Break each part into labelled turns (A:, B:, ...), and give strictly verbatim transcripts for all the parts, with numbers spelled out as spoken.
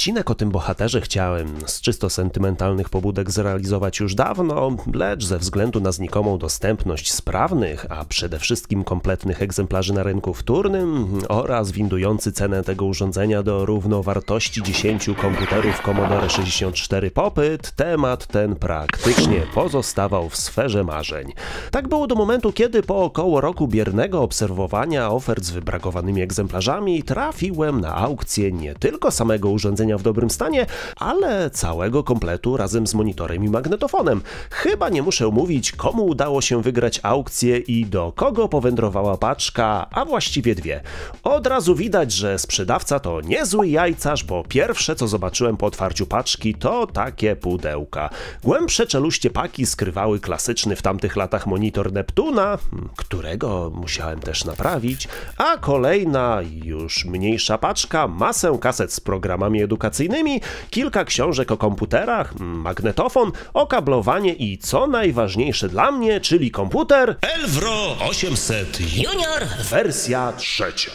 A: Odcinek o tym bohaterze chciałem z czysto sentymentalnych pobudek zrealizować już dawno, lecz ze względu na znikomą dostępność sprawnych, a przede wszystkim kompletnych egzemplarzy na rynku wtórnym oraz windujący cenę tego urządzenia do równowartości dziesięciu komputerów Commodore sześćdziesiąt cztery popyt, temat ten praktycznie pozostawał w sferze marzeń. Tak było do momentu, kiedy po około roku biernego obserwowania ofert z wybrakowanymi egzemplarzami trafiłem na aukcję nie tylko samego urządzenia w dobrym stanie, ale całego kompletu razem z monitorem i magnetofonem. Chyba nie muszę mówić, komu udało się wygrać aukcję i do kogo powędrowała paczka, a właściwie dwie. Od razu widać, że sprzedawca to niezły jajcarz, bo pierwsze co zobaczyłem po otwarciu paczki to takie pudełka. Głębsze czeluście paki skrywały klasyczny w tamtych latach monitor Neptuna, którego musiałem też naprawić, a kolejna, już mniejsza paczka, masę kaset z programami edukacyjnymi, kilka książek o komputerach, magnetofon, okablowanie i co najważniejsze dla mnie, czyli komputer Elvro osiemset Junior wersja trzecia.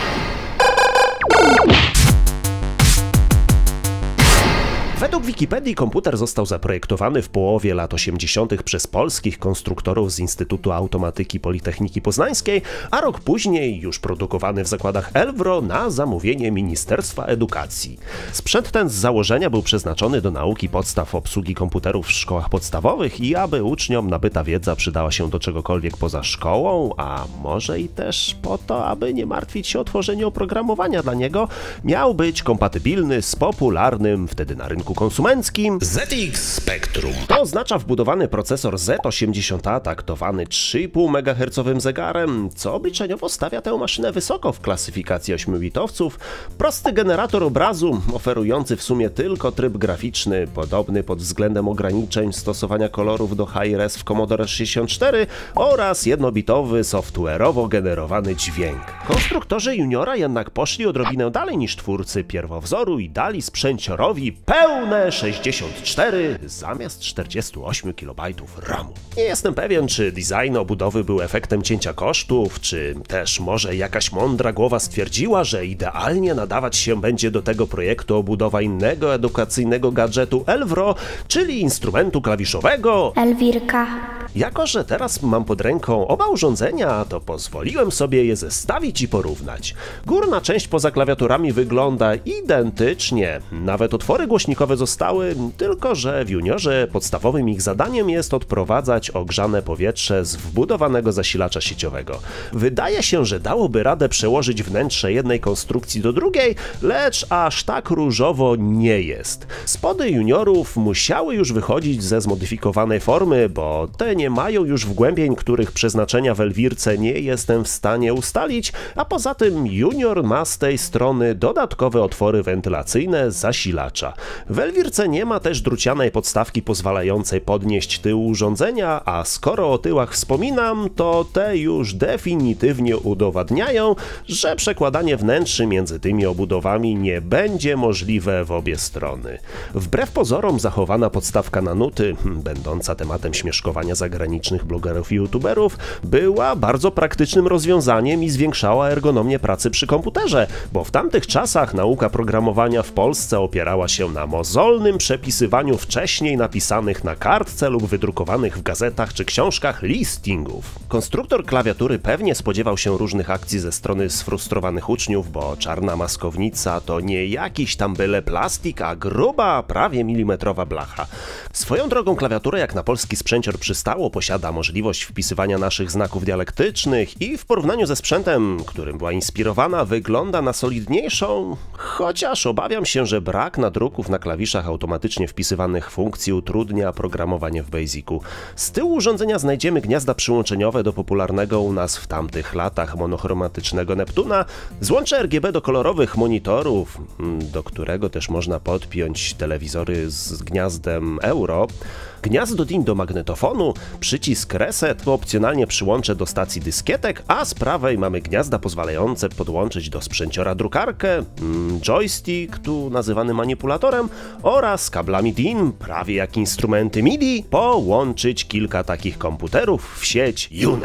A: Według Wikipedii komputer został zaprojektowany w połowie lat osiemdziesiątych przez polskich konstruktorów z Instytutu Automatyki Politechniki Poznańskiej, a rok później już produkowany w zakładach Elvro na zamówienie Ministerstwa Edukacji. Sprzęt ten z założenia był przeznaczony do nauki podstaw obsługi komputerów w szkołach podstawowych i aby uczniom nabyta wiedza przydała się do czegokolwiek poza szkołą, a może i też po to, aby nie martwić się o tworzenie oprogramowania dla niego, miał być kompatybilny z popularnym wtedy na rynku konsumenckim Z X Spectrum. To oznacza wbudowany procesor Z osiemdziesiąt A taktowany trzy i pół megahercowym zegarem, co obliczeniowo stawia tę maszynę wysoko w klasyfikacji ośmiobitowców, prosty generator obrazu oferujący w sumie tylko tryb graficzny, podobny pod względem ograniczeń stosowania kolorów do Hi-Res w Commodore sześćdziesiąt cztery oraz jednobitowy software'owo generowany dźwięk. Konstruktorzy Juniora jednak poszli odrobinę dalej niż twórcy pierwowzoru i dali sprzęciorowi pełne sześćdziesiąt cztery zamiast czterdziestu ośmiu kilobajtów ramu. Nie jestem pewien, czy design obudowy był efektem cięcia kosztów, czy też może jakaś mądra głowa stwierdziła, że idealnie nadawać się będzie do tego projektu obudowa innego edukacyjnego gadżetu Elvro, czyli instrumentu klawiszowego
B: Elwirka.
A: Jako że teraz mam pod ręką oba urządzenia, to pozwoliłem sobie je zestawić i porównać. Górna część poza klawiaturami wygląda identycznie, nawet otwory głośnikowe zostały, tylko że w Juniorze podstawowym ich zadaniem jest odprowadzać ogrzane powietrze z wbudowanego zasilacza sieciowego. Wydaje się, że dałoby radę przełożyć wnętrze jednej konstrukcji do drugiej, lecz aż tak różowo nie jest. Spody Juniorów musiały już wychodzić ze zmodyfikowanej formy, bo te nie mają już wgłębień, których przeznaczenia w Elwirce nie jestem w stanie ustalić, a poza tym Junior ma z tej strony dodatkowe otwory wentylacyjne zasilacza. W Elwirce nie ma też drucianej podstawki pozwalającej podnieść tył urządzenia, a skoro o tyłach wspominam, to te już definitywnie udowadniają, że przekładanie wnętrzy między tymi obudowami nie będzie możliwe w obie strony. Wbrew pozorom zachowana podstawka na nuty, będąca tematem śmieszkowania zagranicznych blogerów i youtuberów, była bardzo praktycznym rozwiązaniem i zwiększała ergonomię pracy przy komputerze, bo w tamtych czasach nauka programowania w Polsce opierała się na mozolnym przepisywaniu wcześniej napisanych na kartce lub wydrukowanych w gazetach czy książkach listingów. Konstruktor klawiatury pewnie spodziewał się różnych akcji ze strony sfrustrowanych uczniów, bo czarna maskownica to nie jakiś tam byle plastik, a gruba, prawie milimetrowa blacha. Swoją drogą klawiaturę jak na polski sprzęcior przystało posiada możliwość wpisywania naszych znaków dialektycznych i w porównaniu ze sprzętem, którym była inspirowana, wygląda na solidniejszą, chociaż obawiam się, że brak nadruków na klawiszach automatycznie wpisywanych funkcji utrudnia programowanie w Basicu. Z tyłu urządzenia znajdziemy gniazda przyłączeniowe do popularnego u nas w tamtych latach monochromatycznego Neptuna, złącze R G B do kolorowych monitorów, do którego też można podpiąć telewizory z gniazdem Euro, gniazdo D I N do magnetofonu, przycisk reset, opcjonalnie przyłącze do stacji dyskietek, a z prawej mamy gniazda pozwalające podłączyć do sprzęciora drukarkę, joystick, tu nazywany manipulatorem, oraz kablami D I N, prawie jak instrumenty M I D I, połączyć kilka takich komputerów w sieć U N E T.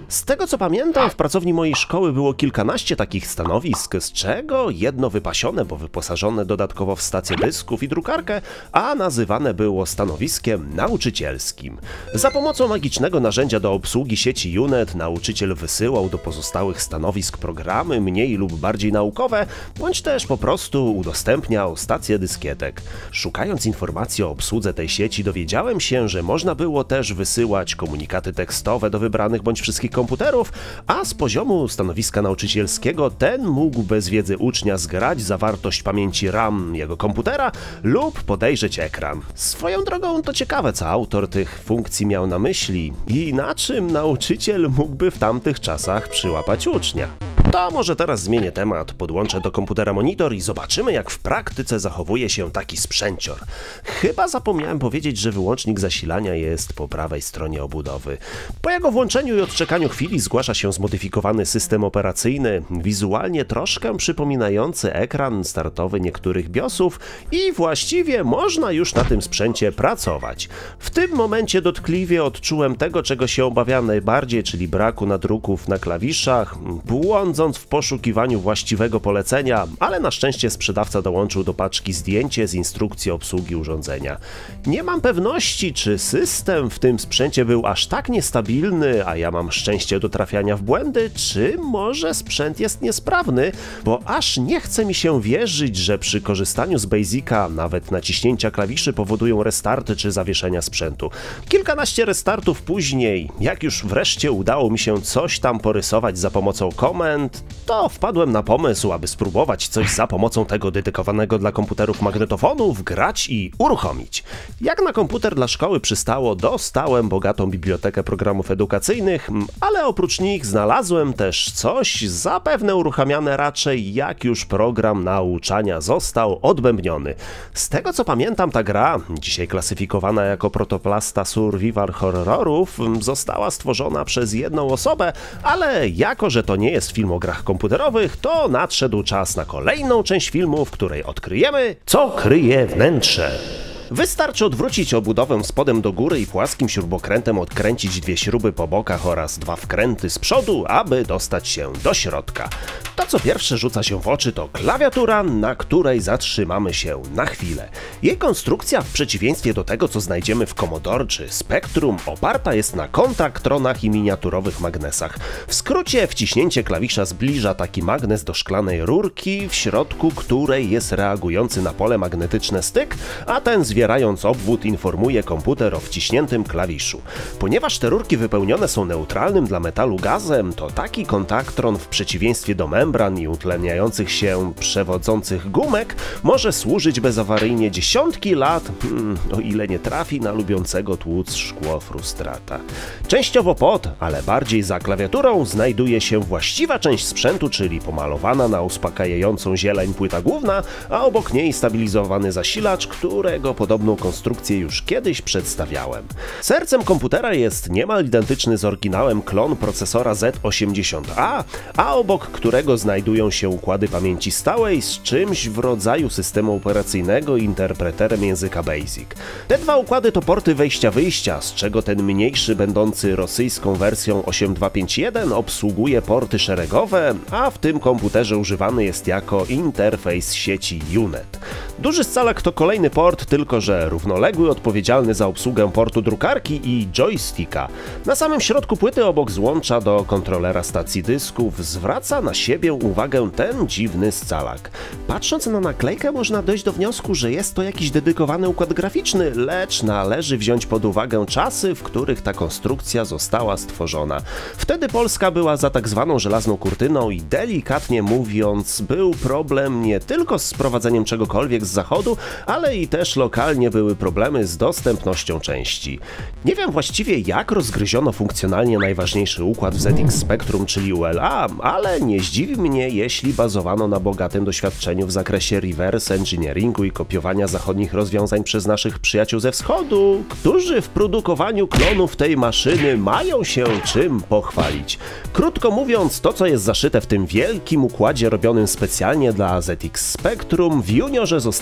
A: Z tego co pamiętam, w pracowni mojej szkoły było kilkanaście takich stanowisk, z czego jedno wypasione, bo wyposażone dodatkowo w stację dysków i drukarkę, a nazywane było stanowiskiem nauczycielskim. Za pomocą magicznego narzędzia do obsługi sieci Unet nauczyciel wysyłał do pozostałych stanowisk programy mniej lub bardziej naukowe, bądź też po prostu udostępniał stację dyskietek. Szukając informacji o obsłudze tej sieci dowiedziałem się, że można było też wysyłać komunikaty tekstowe do wybranych bądź wszystkich komputerów, a z poziomu stanowiska nauczycielskiego ten mógł bez wiedzy ucznia zgrać zawartość pamięci RAM jego komputera lub podejrzeć ekran. Swoją drogą to ciekawe, co autor tych funkcji miał na myśli i na czym nauczyciel mógłby w tamtych czasach przyłapać ucznia. To może teraz zmienię temat, podłączę do komputera monitor i zobaczymy, jak w praktyce zachowuje się taki sprzęcior. Chyba zapomniałem powiedzieć, że wyłącznik zasilania jest po prawej stronie obudowy. Po jego włączeniu i odczekaniu chwili zgłasza się zmodyfikowany system operacyjny, wizualnie troszkę przypominający ekran startowy niektórych BIOSów i właściwie można już na tym sprzęcie pracować. W tym momencie dotkliwie odczułem tego, czego się obawiałem najbardziej, czyli braku nadruków na klawiszach, błądząc w poszukiwaniu właściwego polecenia, ale na szczęście sprzedawca dołączył do paczki zdjęcie z instrukcją obsługi urządzenia. Nie mam pewności, czy system w tym sprzęcie był aż tak niestabilny, a ja mam szczęście do trafiania w błędy, czy może sprzęt jest niesprawny, bo aż nie chce mi się wierzyć, że przy korzystaniu z Basica nawet naciśnięcia klawiszy powodują restarty czy zawieszenia sprzętu. Kilkanaście restartów później, jak już wreszcie udało mi się coś tam porysować za pomocą komend, to wpadłem na pomysł, aby spróbować coś za pomocą tego dedykowanego dla komputerów magnetofonu wgrać i uruchomić. Jak na komputer dla szkoły przystało, dostałem bogatą bibliotekę programów edukacyjnych, ale oprócz nich znalazłem też coś zapewne uruchamiane raczej jak już program nauczania został odbębniony. Z tego co pamiętam, ta gra, dzisiaj klasyfikowana jako protoplasta survival horrorów, została stworzona przez jedną osobę, ale jako że to nie jest film o grach komputerowych, to nadszedł czas na kolejną część filmu, w której odkryjemy, co kryje wnętrze. Wystarczy odwrócić obudowę spodem do góry i płaskim śrubokrętem odkręcić dwie śruby po bokach oraz dwa wkręty z przodu, aby dostać się do środka. To co pierwsze rzuca się w oczy to klawiatura, na której zatrzymamy się na chwilę. Jej konstrukcja, w przeciwieństwie do tego co znajdziemy w Commodore czy Spectrum, oparta jest na kontaktronach i miniaturowych magnesach. W skrócie wciśnięcie klawisza zbliża taki magnes do szklanej rurki, w środku której jest reagujący na pole magnetyczne styk, a ten związek Zbierając obwód informuje komputer o wciśniętym klawiszu. Ponieważ te rurki wypełnione są neutralnym dla metalu gazem, to taki kontaktron w przeciwieństwie do membran i utleniających się przewodzących gumek może służyć bezawaryjnie dziesiątki lat, hmm, o ile nie trafi na lubiącego tłuc szkło frustrata. Częściowo pod, ale bardziej za klawiaturą znajduje się właściwa część sprzętu, czyli pomalowana na uspokajającą zieleń płyta główna, a obok niej stabilizowany zasilacz, którego pod Podobną konstrukcję już kiedyś przedstawiałem. Sercem komputera jest niemal identyczny z oryginałem klon procesora Z osiemdziesiąt A, a obok którego znajdują się układy pamięci stałej z czymś w rodzaju systemu operacyjnego i interpreterem języka BASIC. Te dwa układy to porty wejścia-wyjścia, z czego ten mniejszy, będący rosyjską wersją osiem dwa pięć jeden, obsługuje porty szeregowe, a w tym komputerze używany jest jako interfejs sieci Unet. Duży scalak to kolejny port, tylko że równoległy, odpowiedzialny za obsługę portu drukarki i joysticka. Na samym środku płyty obok złącza do kontrolera stacji dysków zwraca na siebie uwagę ten dziwny scalak. Patrząc na naklejkę można dojść do wniosku, że jest to jakiś dedykowany układ graficzny, lecz należy wziąć pod uwagę czasy, w których ta konstrukcja została stworzona. Wtedy Polska była za tak zwaną żelazną kurtyną i delikatnie mówiąc był problem nie tylko z sprowadzeniem czegokolwiek z zachodu, ale i też lokalnie były problemy z dostępnością części. Nie wiem właściwie jak rozgryziono funkcjonalnie najważniejszy układ w Z X Spectrum, czyli U L A, ale nie zdziwi mnie, jeśli bazowano na bogatym doświadczeniu w zakresie reverse engineeringu i kopiowania zachodnich rozwiązań przez naszych przyjaciół ze wschodu, którzy w produkowaniu klonów tej maszyny mają się czym pochwalić. Krótko mówiąc, to co jest zaszyte w tym wielkim układzie robionym specjalnie dla Z X Spectrum w juniorze zostało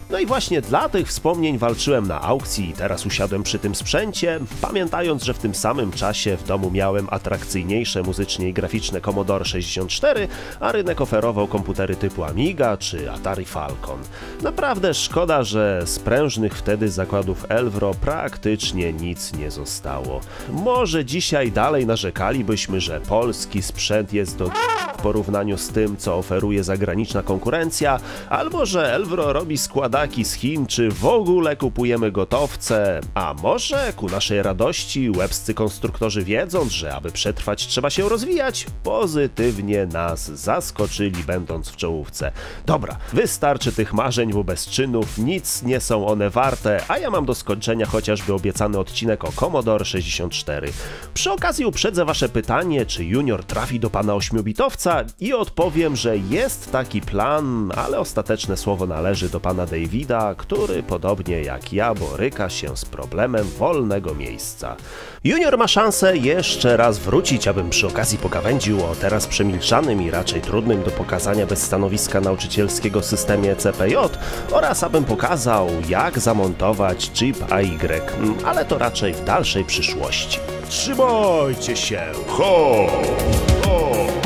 A: No i właśnie dla tych wspomnień walczyłem na aukcji i teraz usiadłem przy tym sprzęcie, pamiętając, że w tym samym czasie w domu miałem atrakcyjniejsze muzycznie i graficzne Commodore sześćdziesiąt cztery, a rynek oferował komputery typu Amiga czy Atari Falcon. Naprawdę szkoda, że z prężnych wtedy zakładów Elvro praktycznie nic nie zostało. Może dzisiaj dalej narzekalibyśmy, że polski sprzęt jest do w porównaniu z tym, co oferuje zagraniczna konkurencja, albo że Elvro robi składaki z Chin, czy w ogóle kupujemy gotowce, a może ku naszej radości łebscy konstruktorzy, wiedząc, że aby przetrwać trzeba się rozwijać, pozytywnie nas zaskoczyli, będąc w czołówce. Dobra, wystarczy tych marzeń wobec czynów, nic nie są one warte, a ja mam do skończenia chociażby obiecany odcinek o Commodore sześćdziesiąt cztery. Przy okazji uprzedzę wasze pytanie, czy Junior trafi do pana ośmiobitowca i odpowiem, że jest taki plan, ale ostateczne słowo należy do pana Davida, który podobnie jak ja boryka się z problemem wolnego miejsca. Junior ma szansę jeszcze raz wrócić, abym przy okazji pogawędził o teraz przemilczanym i raczej trudnym do pokazania bez stanowiska nauczycielskiego systemie C P J oraz abym pokazał, jak zamontować chip A Y, ale to raczej w dalszej przyszłości. Trzymajcie się! Ho! Ho!